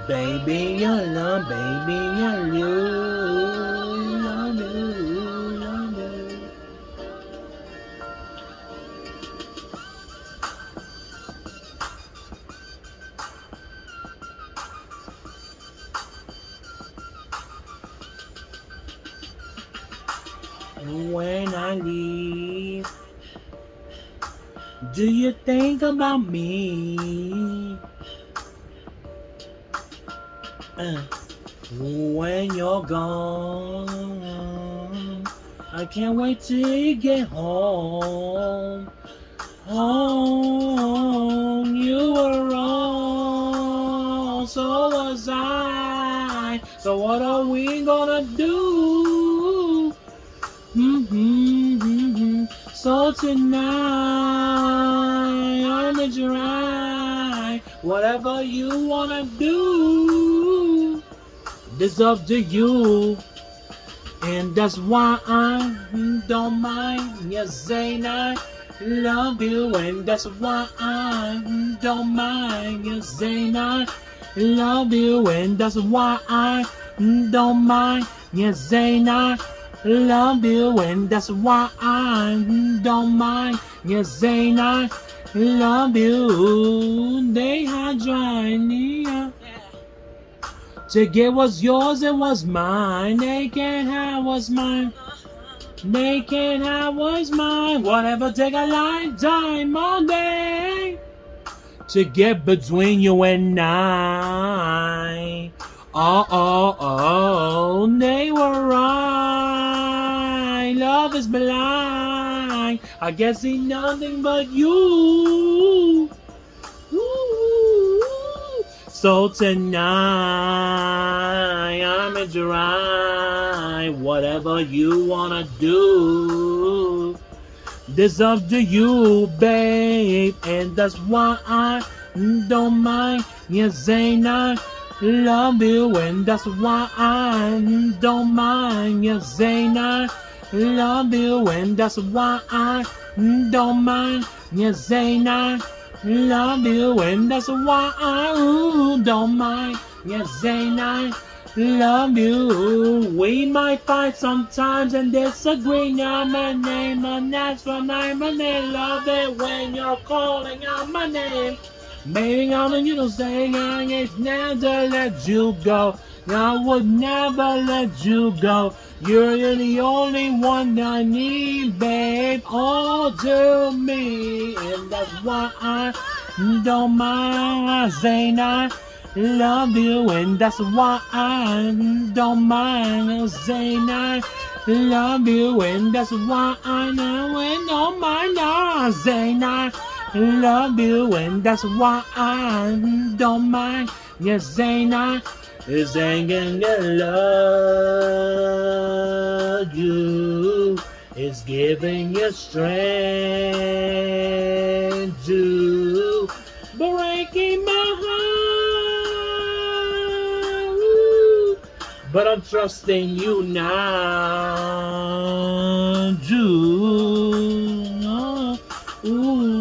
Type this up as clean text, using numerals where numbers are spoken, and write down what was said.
Baby, I love, baby, I love you, love you, love you. When I leave, do you think about me? When you're gone, I can't wait till you get home. Home, you were wrong, so was I. So what are we gonna do? So tonight, I'm the dry. Whatever you wanna do, it's up to you. And that's why I don't mind. Yes, ain't I love you, and that's why I don't mind. Yes, ain't I love you, and that's why I don't mind. Yes, ain't I love you, and that's why I don't mind. Yes, ain't I love you. They had tried to get what's yours and what's mine. They can't have what's mine. They can't have what's mine. Whatever, take a lifetime all day to get between you and I. Oh, they were right. Love is blind. I guess see nothing but you. So tonight, I'm a dry. Whatever you wanna do, this up to you, babe. And that's why I don't mind. Yes, ain't I love you, and that's why I don't mind. Yes, ain't I love you, and that's why I don't mind. Yes, ain't I love you, and that's why I don't mind. Yes, ain't I love you. We might fight sometimes and disagree. Now my name, and that's my name, and they love it when you're calling out my name. Baby, I'm a little saying I ain't never let you go. I would never let you go. You're the only one I need, babe, all to me. And that's why I don't mind. Saying I love you, and that's why I don't mind. Saying I love you, and that's why I know and don't mind. Saying I love you, and that's why I don't mind. Yes, ain't I? Is ain't gonna love you. It's giving you strength to breaking my heart. But I'm trusting you now, Ooh.